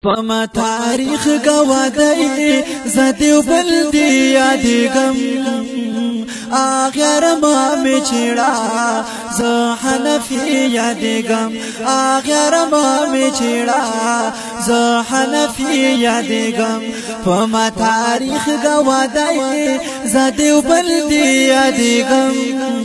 پما تاریخ گوادی زدیو بلدی یادیگم آغیر ما می چیڑا ز حنفی یادیگم آغیر ما می چیڑا ز حنفی یادیگم پما تاریخ گوادی زدیو بلدی یادیگم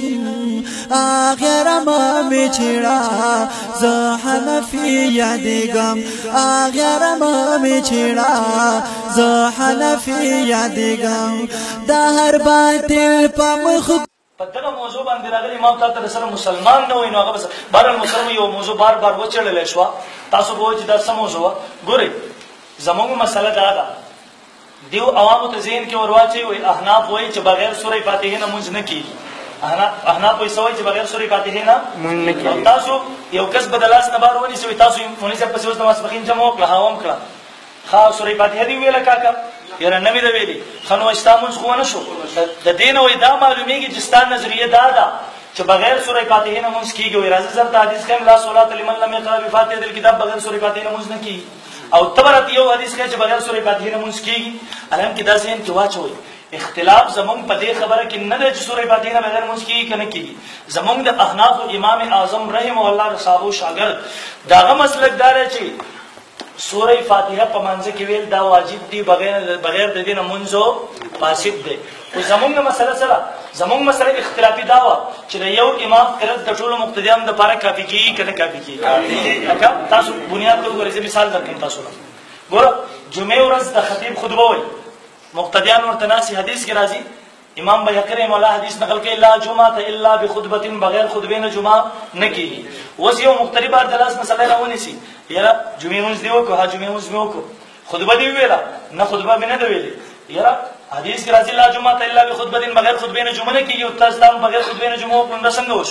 آغیر ما می چیڑا ز حنفی یادیگم آغیر ما می چیڑا ز حنفی یادیگم دا هر باطل پا مخ پدغه موضوع باندې راغلی امام ته سره مسلمان نه وای نو هغه بس بهر مسلمان یو موضوع بار بار وچړل شو تاسو به چې دا سم موضوع ګورئ زموږ مسله دا ده دیو عوامو ته ذهن کې ورواچي وي احناف وای چې بغیر سورې فاتحه نه مونږ نه کیږي احناف وای سوي چې بغیر سورې فاتحه نه مونږ نه کیږي تاسو یو کس بدلاس نه بار ونی سوي تاسو مونږ څه په اوس د مسبخین جمع کړه هاوم کړه خا سورې فاتحه دی ویل کاکا یاره نوی دا ویلی خنو استامون خو نه شو د دین وې دا معلومیږي چې ستاسو نظریه دا ده چې بغیر سورې فاتحه نه مونږ کیږي وای راځي زر حدیث کې لا صلات لمن لم يقرأ بفاتحه الكتاب بغیر سورې فاتحه نه مونږ نه کیږي او تبرت یو حدیث کې چې بغیر سورې فاتحه نه مونږ کیږي الان کې دا ذهن کې واچوي اختلاف زمونږ په دې خبره کې نه ده چې سورې فاتحه نه بغیر مونږ کیږي کنه کیږي زمونږ د احناف امام اعظم رحم الله صاحب شاګرد داغه مسلک دار چې سورہ فاتحه په منځ کې ویل دا واجب دی بغیر د دینه منځو فاسد دی او زمونږ مسله سره زمونږ مسله اختلافي دا و چې یو امام قرات د ټولو مقتدیان د لپاره کافي کیږي کنه کافي کیږي لکه تاسو بنیاد ته وګورئ مثال درکړم تاسو ګوره جمعه ورځ د خطیب خطبه وایي مقتدیان ورته ناسي حدیث کې راځي امام بیهقی مولا حدیث نقل کړي لا جمعه الا بخطبه بغیر خطبه نه جمعه نه کیږي اوس یو مقتدی بار دلاس مسله راونی سي یاره جمعه مونږ دیو کو ها جمعه مونږ میو کو خطبه دی ویلا نه خطبه مې نه دی ویلي یاره حدیث کې راځي لا جمعه الا بخطبه بغیر خطبه نه جمعه نه کیږي او تاسو دا بغیر خطبه نه جمعه کوم څنګه وشو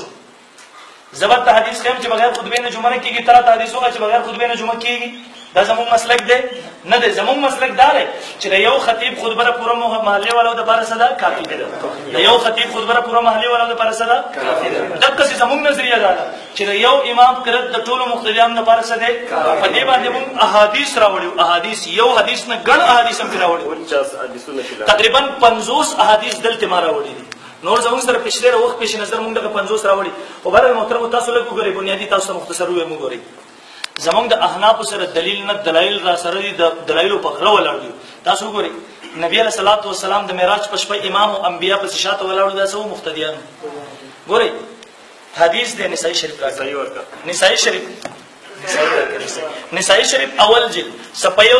زبر حدیث کوم چې بغیر خطبه نه جمعه نه کیږي تر حدیثو چې بغیر خطبه نه جمعه کیږي دا زموږ مسلک دی نه دی زموږ مسلک دا دی چې یو خطیب خطبه پوره محله والو د لپاره صدا کافی دی یو خطیب خطبه پوره محله والو د لپاره صدا کافی دی دغه زموږ نظریه ده چې یو امام قرات د ټولو مقتدیانو لپاره صدا په دې باندې موږ احادیث راوړو احادیث یو حدیث نه ګڼ احادیث هم راوړو تقریبا 50 احادیث دلته ما راوړي نور زموږ سره پښتره وخت پېښ نظر موږ دغه 50 راوړي او بهر محترم تاسو له وګورئ بنیادی تاسو مختصر وې موږ ګورئ زمونږ د احناف سره دلیل نه دلایل را سره دي د دلایل په غره ولاړ دي تاسو ګورئ نبی علیہ الصلوۃ والسلام د معراج په شپه امام او انبیا په شاته ولاړ دي تاسو مقتدیان ګورئ حدیث د نسائی شریف راځي نسائی شریف نسائی شریف اول جلد صفحه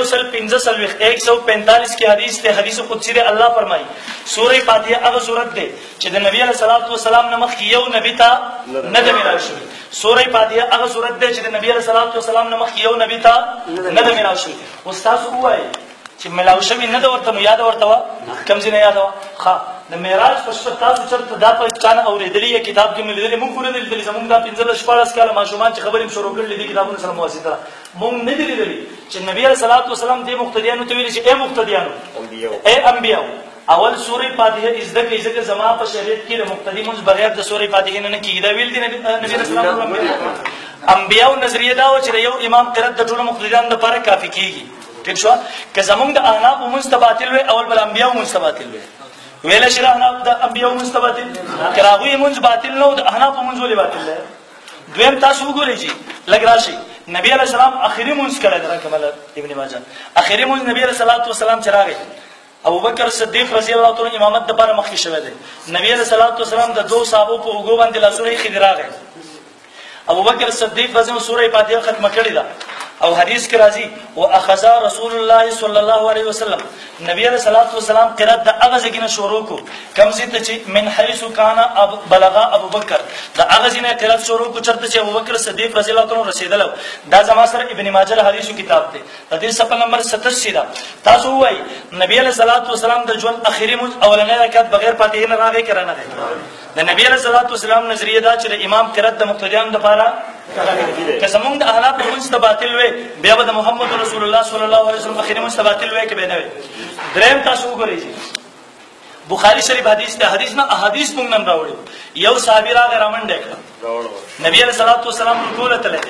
145 کی حدیث ته حدیث قدسی ده الله فرمایي سوره فاتحه هغه سورۃ ده چې د نبی علیہ الصلوۃ والسلام نمخ یو نبی ته نه د میراث شوی سوره فاتحه هغه سورۃ ده چې د نبی علیہ الصلوۃ والسلام نمخ یو نبی ته نه د میراث شوی استاد وایي چې ملاو شوی نه د ورته نو یاد ورته کم ځنه یاد وا د معراج په شپه تاسو چرته دا په چانه اوریدلې کتاب کې مې لیدلې مونږ پورې لیدلې زمونږ دا 15 کاله ماشومان چې خبرې شروع کړل دي کتابونو سره مواسطه مونږ نه دي لیدلې چې نبی علیہ الصلوۃ والسلام دې مقتدیانو ته ویل چې اے مقتدیانو اے انبیاء اول سورې فاتحه عزت کې ځکه زما په شریعت کې د مقتدی مونږ بغیر د سورې فاتحه نه کیږي دا ویل دي نبی رسول الله انبیاء نظریه دا و چې یو امام قرات د ټولو مقتدیانو لپاره کافي کیږي ٹھیک شو که زمونږ د احناف مستباطل وي اول بل انبیاء مستباطل وي ویل شي احناف د انبیاء مستباطل کراوی منځ باطل نو د احناف منځ ولې باطل دی دویم تاسو وګورئ چې لګ راشي نبی علیہ السلام اخیری منځ کړه در کمال ابن ماجه اخیری منځ نبی علیہ الصلوۃ والسلام چراغ ابو بکر صدیق رضی الله تعالی امامت د لپاره مخکې شوی دی نبی علیہ الصلوۃ والسلام د دوه صحابه په وګو باندې لاسونه خدراغه ابو بکر صدیق رضی الله سورہ فاتحه ختم کړی دا او حدیث کې راځي واخذ رسول الله صلی الله علیه وسلم نبی علیہ الصلوۃ والسلام قرات د اغه ځګینه شروع کو کم زیت چې من حيث کان بلغ ابو بکر د اغه ځینه قرات شروع کو چرته چې ابو بکر صدیق رضی الله عنه رسیدل دا زما سره ابن ماجه حدیثو کتاب دی حدیث صفحه نمبر 87 دا تاسو وای نبی علیہ الصلوۃ والسلام د ژوند اخیری اولنې رکعت بغیر فاتحه نه راغی کرانه دی د نبی علیہ الصلوۃ والسلام نظریه دا چې امام قرات د مقتدیانو لپاره که زمونږ د احناف مستباطل وي بیا به د محمد رسول الله صلی الله علیه وسلم اخیری مستباطل وي کې به نه وي دریم تاسو وګورئ بخاری شریف حدیث ته حدیث نه احادیث موږ نن راوړو یو صحابي راغی رامنډه کړ نبی علیہ الصلوۃ والسلام رکوع ته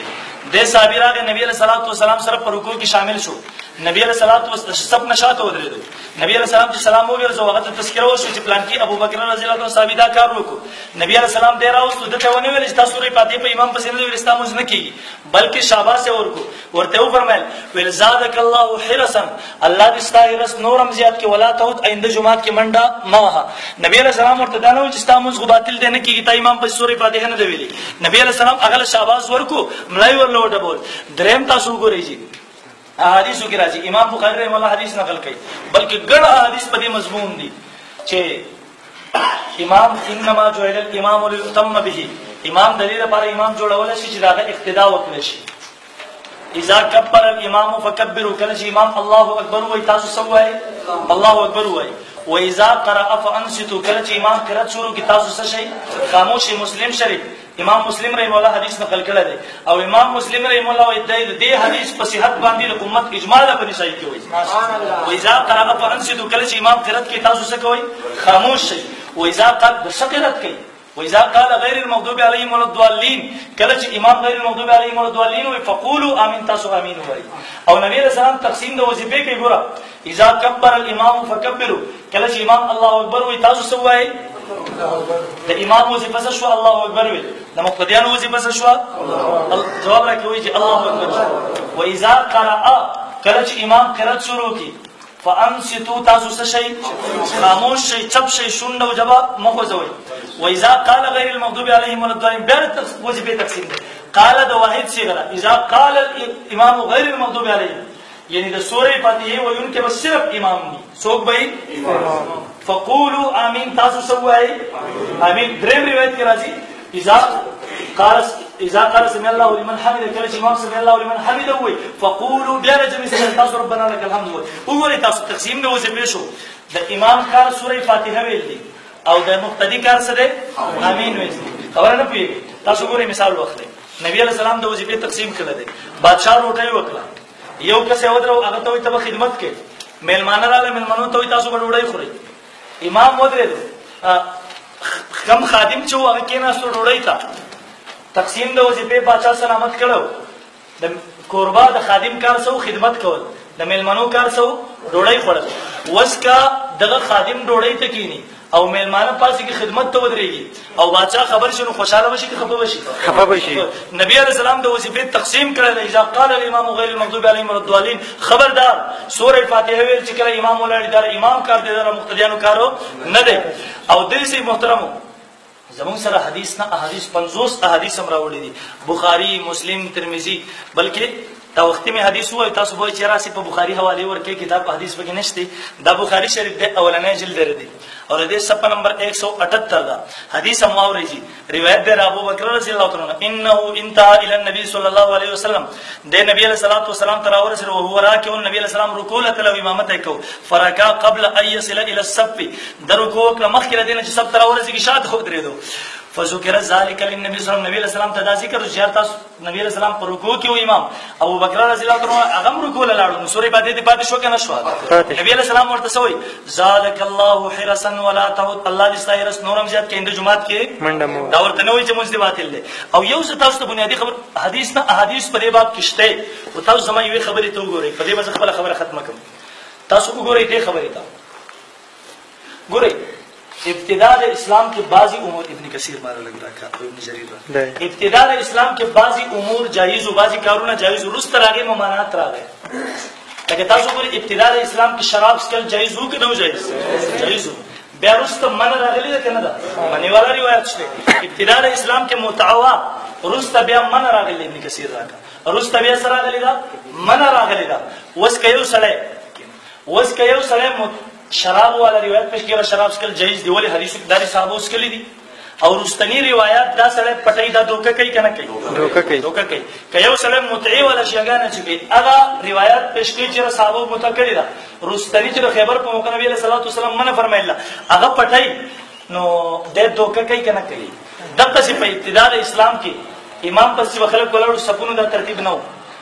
د صحابي راغی نبی علیہ الصلوۃ والسلام سره په رکوع کې شامل شو. نبی علیہ الصلوۃ والسلام سب نشاط ودرېدو. نبی علیہ السلام چې سلام وګرځو هغه ته تذکره وشو چې پلان کې ابو بکر رضی الله عنه صحابي دا کار وکړو. نبی علیہ السلام ډیر اوس دته ونه ویل چې تاسو سورې فاتحه په امام پسې نه ویل تاسو نه کیږي بلکې شاباش ورکو. ورته و فرمایل ویل زادک الله حرسا الله دې ستاسو رس نورم زیات کې ولا تعود آینده جمعات کې منډه موها. نبی علیہ السلام ورته دا نو چې تاسو غباطل دې نه کیږي ته امام پسې سورې فاتحه نه دی ویلي. نبی علیہ السلام هغه شاباش ورکو ملای ورلو وټه بول. دریم تاسو وګورئ احادیث کې راځي امام بخاری رحمه الله حدیث نقل کوي بلکې ګڼ احادیث په دې مضمون دي چې امام انما جعل الامام ليتم به امام دلیل لپاره امام جوړول شي چې داغه اقتدا وکړي شي. اذا كبر الامام فكبروا کله چې امام الله اکبر وایي تاسو سوای الله اکبر وایي. واذا قرأ فانصتوا کله چې امام قرأت شروع کی تاسو څه شي خاموشي. مسلم شریف امام مسلم رحم الله حدیث نقل کړی دی او امام مسلم رحم الله دې حدیث په صحت باندې امت اجماع ده په صحیح کې وایي. واذا قرأ فانصتوا کله چې امام قرأت کی تاسو څه کوئ خاموش شئ. واذا قال بشقرت کوي. واذا قال غير المغضوب عليهم ولا الضالين کله چې امام غیر المغضوب عليهم ولا الضالين وي فقولوا امين تاسو امين وایي. او نبی رسول الله تقسیم د وظیفه کې ګوره اذا كبر الامام فكبروا کله چې امام الله اکبر وي تاسو څه وایي د امام وظیفه څه شو الله اکبر وي د مقتدیانو وظیفه څه شو جواب راکوي چې الله اکبر. واذا قرأ کله چې امام قرأت شروع کی فانصتوا تاسو څه شي خاموش شي چپ شي شونډه او جواب مخوځوي. واذا قال غير المغضوب عليهم ولا الضالين بیا وظیفه تقسیم ده. قال د واحد صيغه اذا قال الامام غير المغضوب عليهم یعنی د سورې فاتحه وایونکي بس صرف امام دي څوک به فقولوا امين تاسو سوای امين. دریم روایت کې راځي اذا قال سمع الله لمن حمده کله چې امام سمع الله لمن حمده وي فقولوا بیا رجمي تاسو ربنا لك الحمد وي. وګورئ تاسو تقسیم د وظیفه شو د امام کار سورې فاتحه ویل دي او د مقتدی کار څه دی امين ویل دي. خبره نه پیږي تاسو ګورئ مثال واخلئ. نبی علیہ السلام د وظیفه تقسیم کړل دي. بادشاہ روټي وکړه یو کس یو درو هغه ته ته خدمت کې میلمانه رااله میلمنو ته تاسو ډوډۍ خورئ. امام ودرېد کم خادم چې هغه کېناستو ډوډۍ ته تقسیم د وظیفه بادشاہ سلامت کړو. د قربا د خادم کار سو خدمت کول د میلمنو کار سو ډوډۍ خوړل. وسکا دغه خادم ډوډۍ ته کینی او میلمانه پاسې کې خدمت ته ودرېږي او بادشاہ خبر شنو خوشاله وشي که خفه وشي نبی علیہ السلام د وظیفه تقسیم کړل. اذا قال الامام غیر المغضوب عليهم ولا الضالين خبردار سورۃ فاتحه ویل چې کله امام ولاړ دار امام کار دی دا مقتدیانو کارو نه دی. او دې سي محترمو زمون سره حدیث نه احادیث 50 احادیث هم راوړي دي بخاری مسلم ترمذی بلکې دا وختي می حدیث وای تاسو به چې راسي په بخاری حواله ورکې کتاب حدیث به نشته. دا بخاری شریف د اولنې جلد لري اور دې صفحه نمبر 178 دا حدیث هم واورېږي. روایت ده ابو بکر رضی الله عنه انه انتهى الى النبي صلى الله عليه وسلم د نبی علیہ الصلوۃ والسلام تر اور سره هو راکه او نبی علیہ السلام رکوع له امامت کو فرکا قبل ان يصل الى الصف د رکوع مخکره دینه چې سب تر اور سره شاد خو درېدو. فذكر ذلك للنبي صلى الله عليه وسلم نبی علیہ السلام ته ذکر زیارت نبی علیہ السلام پر رکوع کې و امام ابو بکر رضی الله عنه هغه رکوع لاړو سورې باندې پاتې شو کنه شو. نبی علیہ السلام ورته سوې زادك الله حرسا ولا تعود الله دې ستایرس نورم زیات کې د جمعات کې منډه مو دا ورته نوې چې مونږ باطل دي. او یو څه تاسو ته بنیادی خبر حدیث نه احادیث په دې باب کې شته او تاسو زما یو خبرې ته وګورئ په دې باندې خپل خبره ختمه کوم. تاسو وګورئ دې خبرې ته ګورئ ابتداء اسلام کے بعضی امور ابن کثیر مارا لگ رہا ابن جریر ابتداء اسلام کے بعضی امور جائز و بعضی کارونه جائز رست راغې ممانعات راغې. لکه تاسو ګورئ ابتداء اسلام کې شراب سکل جائز وو که نه جائز جائز وو. بیا رست من راغلی ده کنه ده منی والا روایت شته. ابتداء اسلام کې متعوا رست بیا من راغلی ابن کثیر راغه رست بیا سره راغلی ده من راغلی ده. وس کيو سړی شراب والا روایت پېښ کړه شراب سکل جایز دی ولې حدیث کې داري صحابه اسکلي دي او رستنی روایت دا سره پټای دا دوکه کوي کنه کوي دوکه کوي کيو سره متعي ولا شيغانه چې هغه روایت پېښ کړي چې صحابه متکړي دا رستنی چې خیبر په موقع نبی صلی الله علیه وسلم منه فرمایله هغه پټای نو د دوکه کوي کنه کوي. دغه په ابتداء اسلام کې امام پسې وخلک ولاړو سپونو دا ترتیب نه و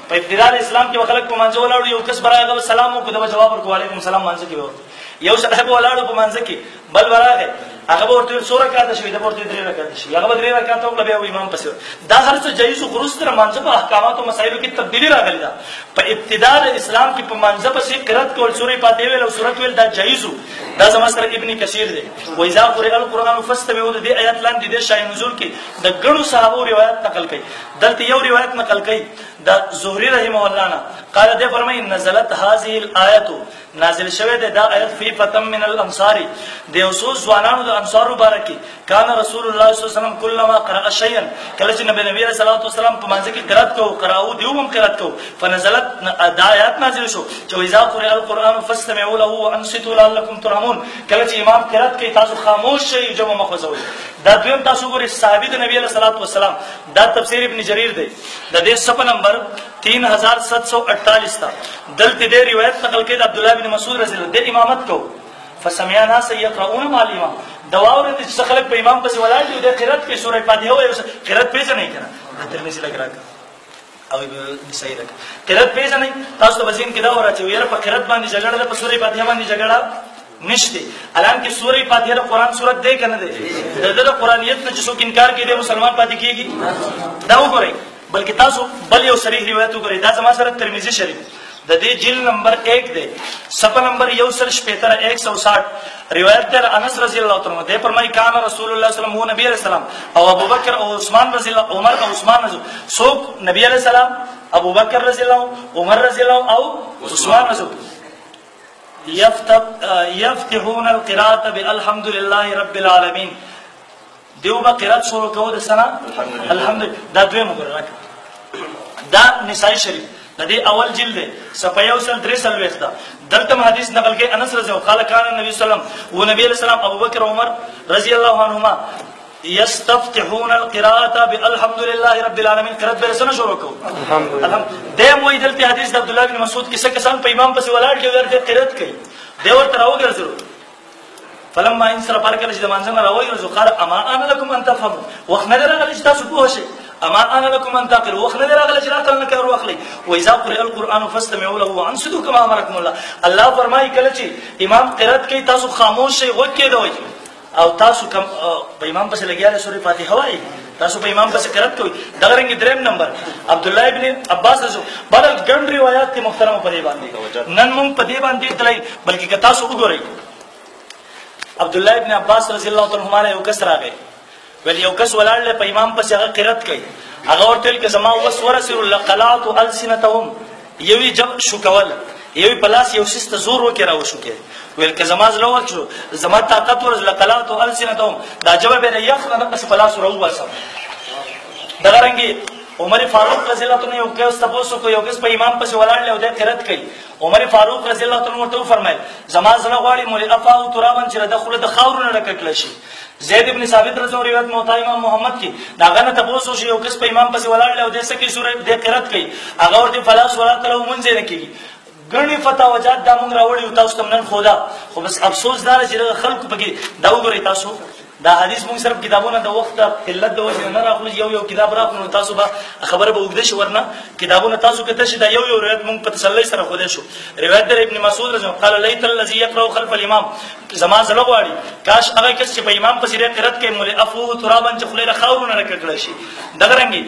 په ابتداء اسلام کې خلک په منځ ولاړ یو کس برابر سلام او په جواب ورکړ علیکم السلام منځ کې ورته یو صاحب ولاړ په منځ کې بل برابر هغه ورته سوره کاته شوی د ورته 3 رکعات شي هغه 3 رکعات او بیا امام پسې دا هر څه جایز او خروج تر منځ په احکامات او مسایلو کې تبدیلی راغلی دا په ابتداء اسلام کې په منځ پسې قرات کول سوره فاتحه ویل او سوره ویل دا جایز دا زما سره ابن کثیر دی و اذا قرئ القرآن فاستمعوا له دې آیات لاندې د شای نزول کې د ګڼو صحابه روایت نقل کړي دلته یو روایت نقل کړي دا زهری رحمه الله نه قال دې فرمایي نزلت هذه الايه نازل شوه دا آیت فی فتم من الانصار د اوسو ځوانانو د انصار مبارکي کان رسول الله صلی الله علیه وسلم کلما قرأ شيئا کله چې نبی صلی الله علیه وسلم په منځ کې قرات کو قراو دیوم قرات کو فنزلت دا آیات نازل شو چې اذا قرئ القرآن فاستمعوا له وانصتوا لعلكم ترحمون کله چې امام قرات کوي تاسو خاموش شئ جمع مخوځوي دا دویم تاسو ګورئ صحابي د نبی صلی الله علیه وسلم دا تفسیر ابن جریر دی د دې صفحه نمبر 3748 تا دلته دې روایت نقل کړي د عبد الله بن مسعود رضی الله عنه د امامت کو فسمعنا ناس يقرؤون مع الامام دواور د څخلک په امام پسې ولاړ دي د قرات کې سورې فاتحه وایي قرات پیژ نه کړه ترمذی لګرا او نسائی لګ قرات پیژ نه تاسو ته وزین کې دا ورته ویره په قرات باندې جګړه په سورې فاتحه باندې جګړه نشته الان کې سورې فاتحه د قران سورت دی کنه دی د قرانیت نه چې څوک انکار کوي د مسلمان پاتې کیږي دا وګورئ بلکې تاسو بل یو صریح روایت وګورئ دا زما سره ترمذی شریف د دې جلد نمبر 1 دی صفحه نمبر 160 روایت در انس رضی الله تعالی عنہ ده فرمای کان رسول الله صلی الله علیه وسلم نبی علیہ السلام او ابوبکر او عثمان رضی الله عمر او عثمان رضی سو نبی علیہ السلام ابوبکر رضی الله عمر رضی الله او عثمان رضی يفتحون القراءه بالحمد لله رب العالمين دیو با قرات شروع کوو د سنا الحمدلله دا دوی مګر دا نسائی شریف د دې اول جلد صفحه 133 دا دلته حدیث نقل کې انس رضی الله قال كان النبي صلی الله علیه وسلم و نبی علیہ السلام ابوبکر عمر رضی الله عنهما يستفتحون القراءه بالحمد لله رب العالمين قرات به سنا شروع کوو الحمدلله دیم وې دلته حدیث د عبد الله بن مسعود کې څه کسان په امام پسې ولاړ کې ورته قرات کوي دی ورته راوګرځو فلما ان سره پر کله چې د مانځنه راوګرځو قال اما انا لكم ان تفهموا وخنه درغلی چې تاسو پوه شئ اما انا لكم ان تعقلوا وخنه درغلی چې راته نه کار واخلي و اذا قرئ القرآن فاستمعوا له وانصتوا كما امركم الله الله فرمایي کله چې امام قرات کوي تاسو خاموش شئ غوږ کې دوی او تاسو کوم په امام پسې لګیاله سورې فاتحه وایي تاسو په امام پسې قرات کوي دغه رنګ دریم نمبر عبد الله ابن عباس رضی الله عنه ګڼ روایت محترم په دې باندې نن موږ په دې باندې تلای بلکې که تاسو وګورئ عبد الله ابن عباس رضی الله تعالی عنہ یو کس راغی ول یو کس ولاړ په امام پسې هغه قرات کوي هغه ورته کې زما وسوره سر لقلات السنتهم یوی جب شو کول یوی پلاس یو سست زور وکړه او شو کې ویل که زما زلو ورچو زما طاقت ور لقلات السنتهم دا جواب نه یخ نه پس پلاس ورو واسه دغه رنګي عمر فاروق رضی الله عنه یو کس تاسو کو یو کس په امام پسې ولاړ له دې قرات کوي عمر فاروق رضی الله عنه ورته فرمایل زما زړه غواړي مولي افاو ترابن چې دخله د خاورونو ډکټل شي زید ابن ثابت رضی الله روایت موطا امام محمد کی داغه نه تاسو شی یو کس په امام پسې ولاړ له دې سکه سورې د قرات کوي هغه ورته فلا صلات له منځ نه کیږي ګڼي فتاوجات دا مونږ راوړي تاسو تم نن خدا خو بس افسوس دار چې خلکو پکې دا وګورئ تاسو دا حدیث مونږ صرف کتابونه د وخت قلت د وجه نه راغلی یو کتاب راغلو تاسو به خبره به وګد شي ورنه کتابونه تاسو کته شي دا یو روایت مونږ په تسلی سره خوده شو روایت در ابن مسعود رضی الله قال لیت الذي يقرأ خلف الامام زما زړه غواړي کاش هغه کس چې په امام پسې قرات کوي مولي افو ترابن چې خلیره خاورونه راکړل شي دغه رنګي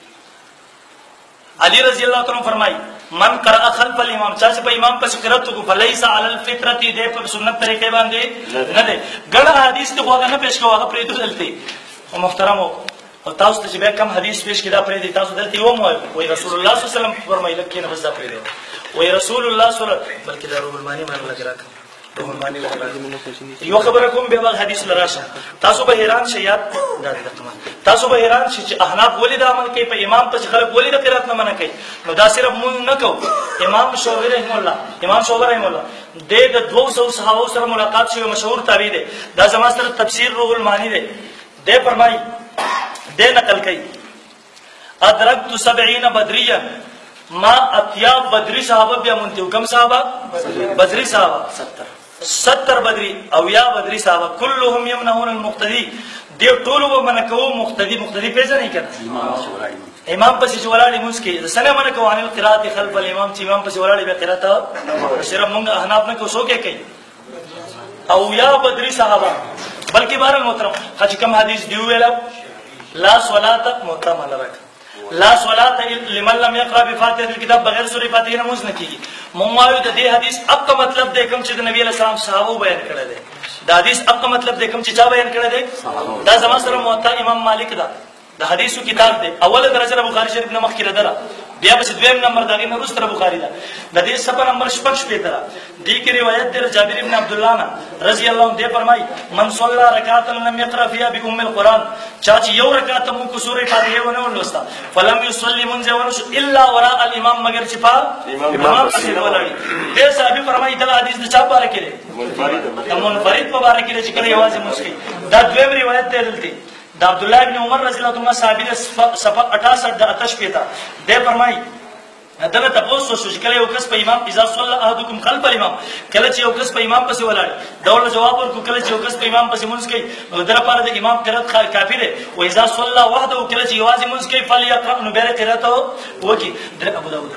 علی رضی الله تعالی فرمایي من قرأ خلف الامام چې په امام پسې قرات کو فليس على الفطره دې په سنت طریقې باندې نه ده ګڼ حدیث ته وګه نه پېښ کوه پرې ته دلته محترمو او تاسو ته چې به کم حدیث پېښ کړه پرې دي تاسو دلته یو مو وي رسول الله صلی الله علیه وسلم فرمایله کې نه بس دا پرې دی وي رسول الله صلی الله علیه وسلم بلکې دا روح المانی باندې لګراک روح المانی لګراک یو خبره کوم به حدیث لراشه تاسو به حیران شئ یاد تاسو به حیران شئ چې احناف ولید عمل کوي په امام پسې خلک ولید قرات نه منع کوي نو دا صرف مونږ نه کوو امام شوبری رحم الله د 200 صحابه سره ملاقات شوی مشهور تابعی دی دا زما سره تفسیر روح المانی دی د فرمای د نقل کوي ادرکت 70 بدریا ما اتیاب بدری صحابه بیا مونږ کوم صحابه بدری صحابه 70 بدری او یا بدری صحابه كلهم يمنعون المقتدي دی ټول ومنکو مقتدی پیژنې کړه امام پسې چې ولاړې مونږ کې سنه منه کو عن القراءه خلف الامام چې امام پسې ولاړې به قرات صرف مونږ احناف نه کو سو کې کوي او یا بدري صحابه بلکې بار محترم چې کوم حدیث دی ویل لا صلاه محترم لرک لا صلاه لمن لم يقرا بفاتحه الكتاب بغیر سورې فاتحه نه مونږ نه کیږي مونږ وایو د دې حدیث اب کا مطلب دی کوم چې د نبی علیہ السلام صحابه بیان کړی دی دا حدیث اب کا مطلب دی کوم چې چا بیان کړی دی دا زما سره موطا امام مالک دا د حدیثو کتاب دی اوله درجه بخاری شریف نه مخکې راځه بیا په دویم نمبر دغه نه وروسته بخاری دا د دې صفحه نمبر 6 پیترا دی کې روایت در جابر ابن عبد الله عنه رضی الله عنه فرمای من صلى ركعه لم يقرا فيها بام القران چا چې یو رکعت مو کو سورې فاتحه ونه ولوستا فلم يصلي من ونس الا وراء الامام مگر چې پا امام اخر ولاړی دې صاحب فرمای دا حدیث د چا باره کې منفرد مبارک کې چې کله یوازې مسکی دا دویم روایت دی دلته دا عبد الله ابن عمر رضی الله عنه صحابي صفحه 68 د آتش پیتا دې فرمای دغه تاسو شو چې کله یو کس په امام اذا صلى احدكم خلف الامام کله چې یو کس په امام پسې ولاړ دا جواب ورکو کله چې یو کس په امام پسې مونږ کوي نو در لپاره د امام قرات کافی دی و اذا صلى وحده کله چې یوازې مونږ کوي فليقرأ نو بیر قرات وکي در ابو داود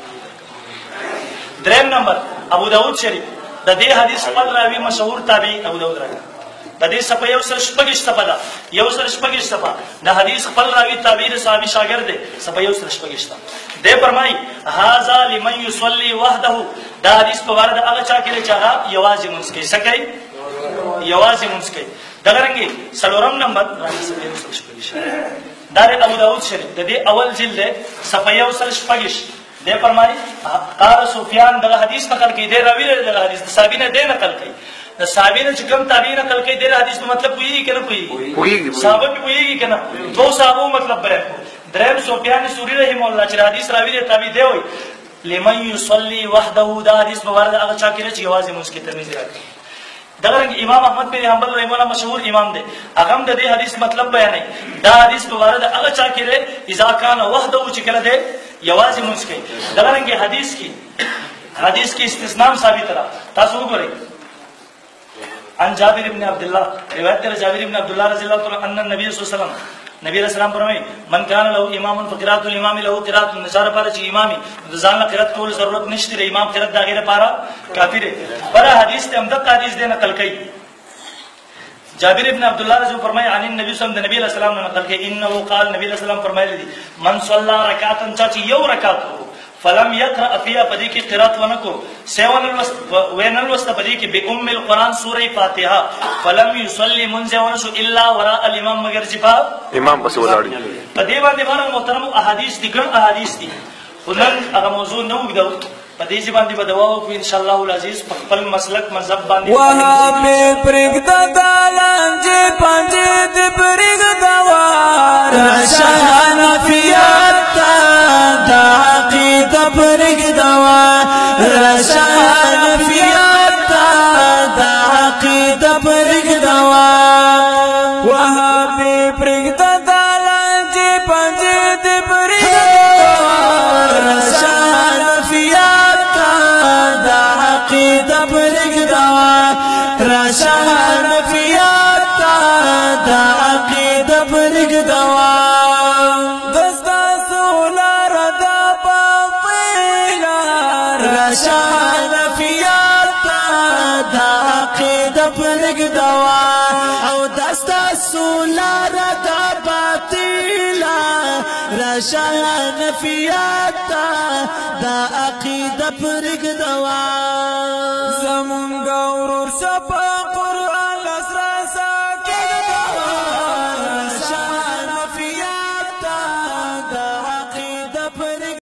دریم نمبر ابو داود شریف د دې حدیث په راوی مشهور تابعی ابو داود راغلی د دې صفه یو سر شپږ صفه ده یو سر شپږ صفه د حدیث خپل راوی تابعی صحابي شاګرد دی صفه یو سر شپږ صفه دې فرمای هاذا لمن يصلي وحده دا حدیث په اړه د هغه چا کې چې هغه یوازې مونږ کوي سکه یوازې مونږ کوي دا رنګي څلورم نمبر دا د ابو داود شریف د دې اول جلد صفه یو سر شپږ دې فرمای قال سفیان دغه حدیث نقل کوي دې راوی دغه حدیث د صحابي نه دې نقل کوي د صحابي نه چې کوم تابعین نقل کوي د حدیث په مطلب پوهیږي کنه پوهیږي صحابه په پوهیږي کنه دو صحابو مطلب بیان دریم سفیان ثوری رحم الله چې حدیث راوی دی تابع دی وي لمن يصلي وحده دا حدیث په ورته هغه چا کې چې یوازې مسکی ترمذی راکړي دغه رنګ امام احمد بن حنبل رحم الله مشهور امام دی هغه د دې حدیث مطلب بیانوي دا حدیث په ورته هغه چا کې اذا كان وحده چې کله دی یوازې مسکی دغه رنګ حدیث کې استثناء ثابت را تاسو وګورئ عن جابر ابن عبد الله روایت ہے جابر ابن عبد الله رضی اللہ عنہ ان النبي صلی الله علیه وسلم نبی رسول الله فرمایي من كان له امام فقرات الامام له قرات النصارى پر چې امامي ځان له قرات کول ضرورت نشته امام قرات دا غیره پارا کافر ہے پر حدیث ته امداد حدیث دې نقل کړي جابر ابن عبد الله رضی فرمایي عن النبي صلی الله علیه وسلم نقل کړي انه قال نبی رسول الله فرمایلی دي من صلى ركعه چې یو رکعت فلم يقرأ فيها پدې کې قرات ونکو وینل واست پدې کې بأم القرآن سورې فاتحه فلم يصلي منزونس الا وراء الامام مگر چې امام پس ولاړی پدې باندې باندې محترم احادیث دي ګڼ احادیث دي ولن هغه موضوع نو وګدو پدې باندې بدوا او ان شاء الله العزيز خپل مسلک مذهب باندې وها په پرګد دالانځ پنځه د پرګد وار رشان فیات دا عقیده پرګد وار رشان فیات دا عقیده پرګد وار وها په پرګد دالانځ پنځه د پرګد وار رشان فیات دا عقیده پرګد وار رشان فیات دا عقیده پرګد وار دستا سولار دا باطلا رشان فیات دا عقیده پرګد وار او دستا سولار دا باطلا رشان فیات دا عقیده پرګد وار